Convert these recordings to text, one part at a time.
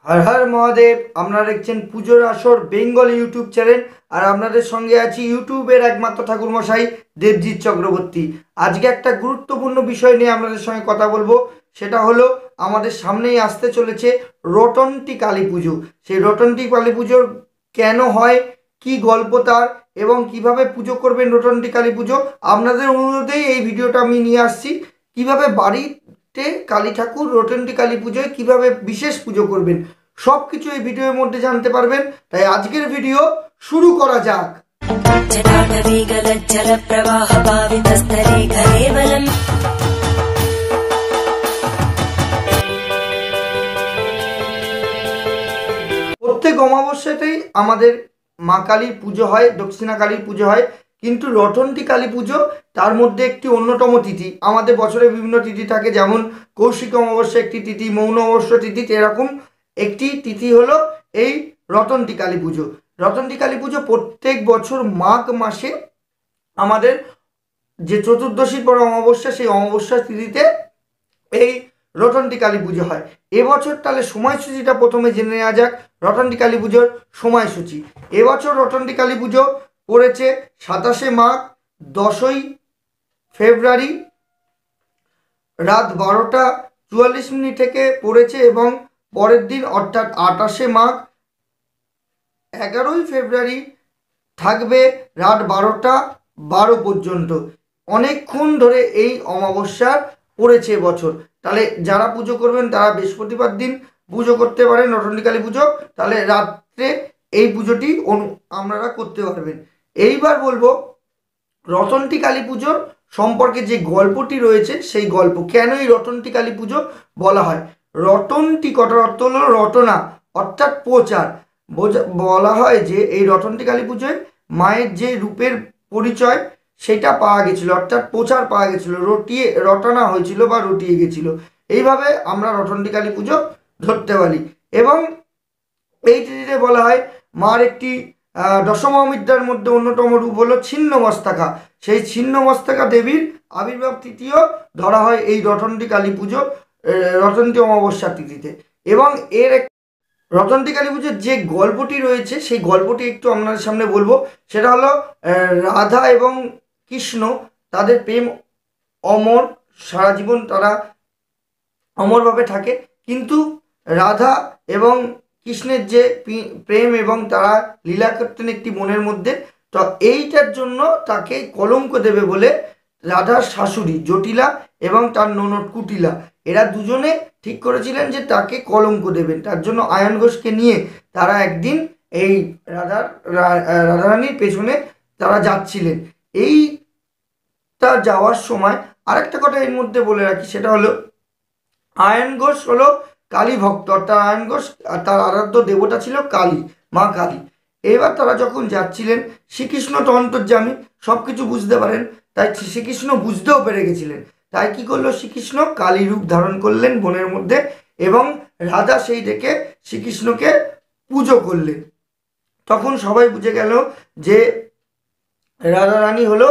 हर हर महादेव। আপনারা দেখছেন পুজোর আসর বেঙ্গলি ইউটিউব চ্যানেল, আর আপনাদের সঙ্গে আছি ইউটিউবের একমাত্র ঠাকুরমশাই দেবজিৎ চক্রবর্তী। আজকে একটা গুরুত্বপূর্ণ বিষয় নিয়ে আপনাদের সঙ্গে কথা বলবো, সেটা হলো আমাদের সামনেই আসতে চলেছে রটন্টি কালী পুজো। সেই রটন্টি কালী পুজোর কেন হয়, কি গল্প তার, এবং কিভাবে পুজো করবেন রটন্টি কালী পুজো, আপনাদের অনুরোধেই এই ভিডিওটা আমি নিয়ে আসছি। কিভাবে বাড়িতে কালী ঠাকুর রটন্টি কালী পুজোয় কিভাবে বিশেষ পুজো করবেন, সব কিছু এই ভিডিওর মধ্যে জানতে পারবেন। তাই আজকের ভিডিও শুরু করা যাক। প্রত্যেক অমাবস্যাতেই আমাদের মা কালীর পুজো হয়, দক্ষিণা কালীর পুজো হয়, কিন্তু রটন্টি কালী পুজো তার মধ্যে একটি অন্যতম তিথি। আমাদের বছরে বিভিন্ন তিথি থাকে, যেমন কৌশিক অমাবস্যা একটি তিথি, মৌন অমাবস্যা তিথি, এরকম একটি তিথি হলো এই রটন্টি কালী পুজো। রটন্টি কালী পুজো প্রত্যেক বছর মাঘ মাসে আমাদের যে চতুর্দশীর পর অমাবস্যা, সেই অমাবস্যা তিথিতে এই রটন্টি কালী পুজো হয়। এবছর তাহলে সময়সূচিটা প্রথমে জেনে নেওয়া যাক। রটন্টি কালী পুজোর সময়সূচি এবছর রটন্টি কালী পুজো পড়েছে 27শে মাঘ, 10ই ফেব্রুয়ারি রাত 12:44 থেকে পড়েছে, এবং পরের দিন অর্থাৎ 28শে মাঘ 11ই ফেব্রুয়ারি থাকবে রাত 12:12 পর্যন্ত। অনেকক্ষণ ধরে এই অমাবস্যা পড়েছে এবছর। তাহলে যারা পুজো করবেন তারা বৃহস্পতিবার দিন পুজো করতে পারেন রটন্টি কালী পুজো, তাহলে রাত্রে এই পুজোটি আপনারা করতে পারবেন। এইবার বলবো রটন্টি কালী পুজোর সম্পর্কে যে গল্পটি রয়েছে, সেই গল্প কেন এই রটন্টি কালী পুজো বলা হয়। রটন্টি কথার অর্থ হলো রটনা, অর্থাৎ প্রচার। বলা হয় যে এই রটন্টি কালী পুজোয় মায়ের যে রূপের পরিচয় সেটা পাওয়া গেছিল, অর্থাৎ প্রচার পাওয়া গেছিল, রটনা হয়েছিল বা রটিয়ে গেছিল। এইভাবে আমরা রটন্টি কালী পুজো ধরতে পারি। এবং এই তিথিতে বলা হয় মার একটি দশমহাবিদ্যার মধ্যে অন্যতম রূপ হলো ছিন্নমস্তাকা। সেই ছিন্নমস্তাকা দেবীর আবির্ভাব তিথিও ধরা হয় এই রটন্টি কালী পুজো, রটন্টি অমাবস্যা তিথিতে। এবং এর রটন্টি কালী পুজোর যে গল্পটি রয়েছে, সেই গল্পটি একটু আপনাদের সামনে বলবো। সেটা হলো রাধা এবং কৃষ্ণ, তাদের প্রেম অমর, সারা জীবন তারা অমরভাবে থাকে। কিন্তু রাধা এবং কৃষ্ণের যে প্রেম, এবং তারা লীলা করতেন একটি মনের মধ্যে, তো এইটার জন্য তাকে কলঙ্ক দেবে বলে রাধার শাশুড়ি জটিলা এবং তার ননদ কুটিলা, এরা দুজনে ঠিক করেছিলেন যে তাকে কলঙ্ক দেবেন। তার জন্য আয়ন ঘোষকে নিয়ে তারা একদিন এই রাধারানীর পেছনে তারা যাচ্ছিলেন। এইটা যাওয়ার সময় আরেকটা কথা এর মধ্যে বলে রাখি, সেটা হলো আয়ন ঘোষ হলো কালী ভক্ত, অর্থাৎ আয়ন ঘোষ তার আরাধ্য দেবতা ছিল কালী, মা কালী। এবার তারা যখন যাচ্ছিলেন, শ্রীকৃষ্ণ তো অন্তর্যামী, সব কিছু বুঝতে পারেন, তাই শ্রীকৃষ্ণ বুঝতেও পেরে গেছিলেন। তাই কি করলো, শ্রীকৃষ্ণ কালী রূপ ধারণ করলেন বনের মধ্যে, এবং রাধা সেই দেখে শ্রীকৃষ্ণকে পুজো করলেন। তখন সবাই বুঝে গেল যে রাধারানী হলো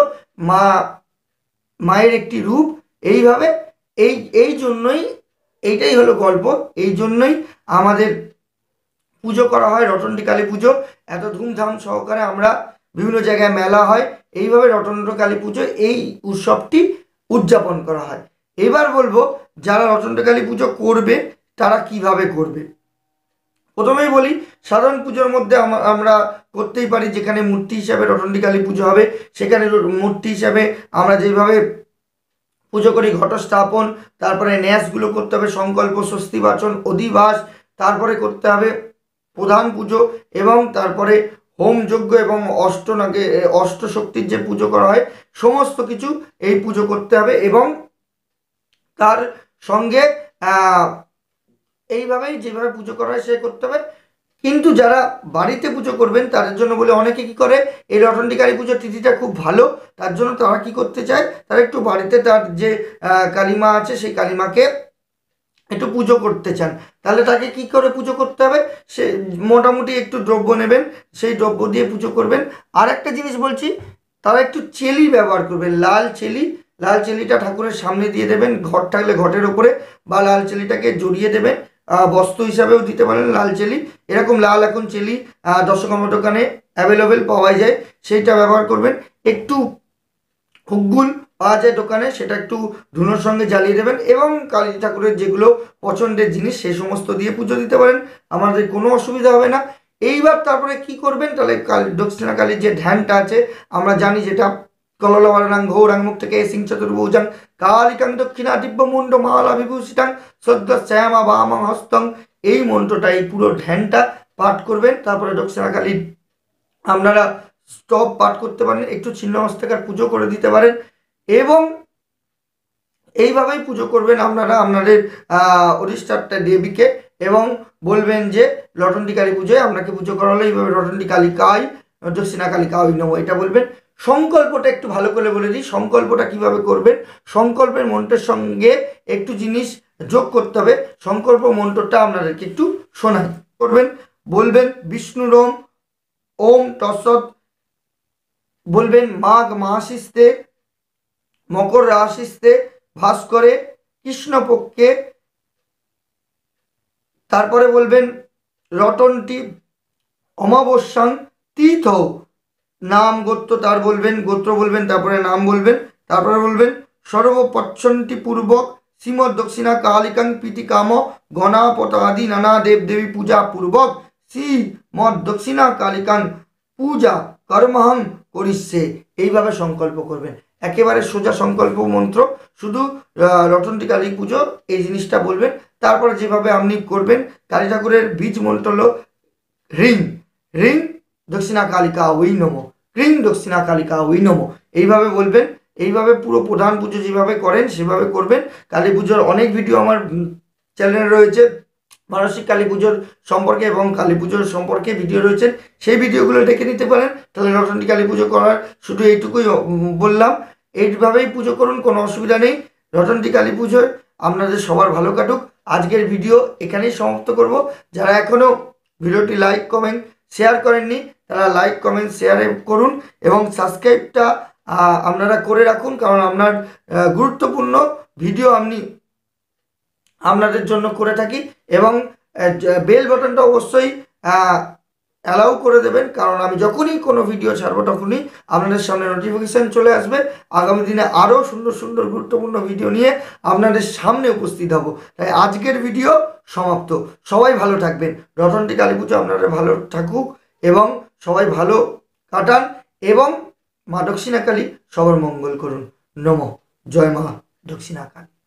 মায়ের একটি রূপ। এইভাবে এই জন্যই, এইটাই হলো গল্প, এই জন্যই আমাদের পুজো করা হয় রটন্টি কালী পুজো। এত ধুমধাম সহকারে আমরা বিভিন্ন জায়গায় মেলা হয়, এইভাবে রটন্টি কালী পুজো এই উৎসবটি উদযাপন করা হয়। এবার বলবো যারা রটন্টি কালী পুজো করবে তারা কিভাবে করবে। প্রথমেই বলি, সাধারণ পুজোর মধ্যে আমরা করতেই পারি, যেখানে মূর্তি হিসাবে রটন্টি কালী পুজো হবে, সেখানে মূর্তি হিসাবে আমরা যেভাবে পুজো করি, ঘটস্থাপন, তারপরে ন্যাসগুলো করতে হবে, সংকল্প, স্বস্তি বাচন, অধিবাস, তারপরে করতে হবে প্রধান পুজো, এবং তারপরে হোম যজ্ঞ এবং অষ্টশক্তির যে পুজো করা হয়, সমস্ত কিছু এই পুজো করতে হবে। এবং তার সঙ্গে এইভাবেই যেভাবে পুজো করা হয় সে করতে হবে। কিন্তু যারা বাড়িতে পুজো করবেন তাদের জন্য বলে, অনেকে কি করে, এই রটন্টি কালী পুজোর তিথিটা খুব ভালো, তার জন্য তারা কি করতে চায়, তারা একটু বাড়িতে তার যে কালীমা আছে সেই কালীমাকে একটু পুজো করতে চান। তাহলে তাকে কি করে পুজো করতে হবে, সে মোটামুটি একটু দ্রব্য নেবেন, সেই দ্রব্য দিয়ে পুজো করবেন। আর একটা জিনিস বলছি, তারা একটু চেলি ব্যবহার করবেন, লাল চেলিটা ঠাকুরের সামনে দিয়ে দেবেন, ঘট থাকলে ঘটের ওপরে, বা লাল চেলিটাকে জড়িয়ে দেবেন বস্তু হিসাবেও দিতে পারেন লাল চেলি। এরকম লাল এখন চেলি দশকর্মা দোকানে অ্যাভেলেবেল পাওয়া যায়, সেইটা ব্যবহার করবেন। একটু হুকগুল পাওয়া যায় দোকানে, সেটা একটু ধুনোর সঙ্গে জ্বালিয়ে দেবেন এবং কালী ঠাকুরের যেগুলো পছন্দের জিনিস সেই সমস্ত দিয়ে পুজো দিতে পারেন, আমাদের কোনো অসুবিধা হবে না। এইবার তারপরে কি করবেন, তাহলে দক্ষিণা কালীর যে ধ্যানটা আছে আমরা জানি, যেটা কললবরণাং ঘৌরাং থেকে সিং চতুর্ভুজাং কালিকাং দক্ষিণা দিব্যমুণ্ড মালা বিভূষিতাং সদ্য শ্যামা বামং হস্তং, এই মন্ত্রটা, এই পুরো ধ্যানটা পাঠ করবেন। তারপরে দক্ষিণা কালীর আপনারা স্টপ পাঠ করতে পারেন, একটু ছিন্নমস্তাকার পুজো করে দিতে পারেন এবং এইভাবেই পুজো করবেন আপনারা আপনাদের অধিষ্ঠাত্রা দেবীকে এবং বলবেন যে লটন্টি কালী পুজোয় আপনাকে পুজো করা হলে এইভাবে লটন্টি কালিকাই দক্ষিণা কালিকাই নমঃ, এটা বলবেন। সংকল্পটা একটু ভালো করে বলে দিই, সংকল্পটা কিভাবে করবেন। সংকল্পের মন্ত্রের সঙ্গে একটু জিনিস যোগ করতে হবে। সংকল্প মন্ত্রটা আপনাদেরকে একটু শোনাই করবেন, বলবেন বিষ্ণুরোম ওম তৎসৎ, বলবেন মাঘ মাসিস্তে মকর রাশিস্তে ভাস্করে কৃষ্ণপক্ষে, তারপরে বলবেন রটনটি অমাবস্যাং তীর্থ, নাম গোত্র তার বলবেন, গোত্র বলবেন, তারপরে নাম বলবেন, তারপরে বলবেন সর্বপচ্ছন্তি পূর্বক শ্রীমৎ দক্ষিণা কালিকাং প্রীতিকাম গণাপতাদি নানা দেবদেবী পূজা পূর্বক শ্রীমৎ দক্ষিণা কালিকাং পূজা কর্মহং করিষ্যে, এইভাবে সংকল্প করবেন। একেবারে সোজা সংকল্প মন্ত্র, শুধু রটন্টি কালী পুজো এই জিনিসটা বলবেন। তারপরে যেভাবে আপনি করবেন, কালী ঠাকুরের বীজ মন্ত্র হলো হ্রিং হ্রিং দক্ষিণা কালিকা ওই নমঃ, হ্রিং দক্ষিণা কালিকা ওই নমঃ, এইভাবে বলবেন। এইভাবে পুরো প্রধান পুজো যেভাবে করেন সেভাবে করবেন। কালী পুজোর অনেক ভিডিও আমার চ্যানেলে রয়েছে, মানসিক কালী পুজোর সম্পর্কে এবং কালী পুজোর সম্পর্কে ভিডিও রয়েছে, সেই ভিডিওগুলো দেখে নিতে পারেন। তাহলে রটন্টি কালী পুজো করার শুধু এইটুকুই বললাম, এইভাবেই পুজো করুন, কোনো অসুবিধা নেই। রটন্টি কালী পুজোয় আপনাদের সবার ভালো কাটুক। আজকের ভিডিও এখানেই সমাপ্ত করব। যারা এখনও ভিডিওটি লাইক কমেন্ট শেয়ার করেননি তারা লাইক কমেন্ট শেয়ারে করুন এবং সাবস্ক্রাইবটা আপনারা করে রাখুন, কারণ আপনার গুরুত্বপূর্ণ ভিডিও আমি আপনাদের জন্য করে থাকি। এবং বেল বাটনটা অবশ্যই অ্যালাউ করে দেবেন, কারণ আমি যখনই কোনো ভিডিও ছাড়বো তখনই আপনাদের সামনে নোটিফিকেশান চলে আসবে। আগামী দিনে আরও সুন্দর সুন্দর গুরুত্বপূর্ণ ভিডিও নিয়ে আপনাদের সামনে উপস্থিত হব। তাই আজকের ভিডিও সমাপ্ত। সবাই ভালো থাকবেন, রটন্টি কালী পুজো আপনারা ভালো থাকুক এবং সবাই ভালো কাটান এবং মা দক্ষিণা কালী সবার মঙ্গল করুন। নমঃ, জয় মা দক্ষিণা কালী।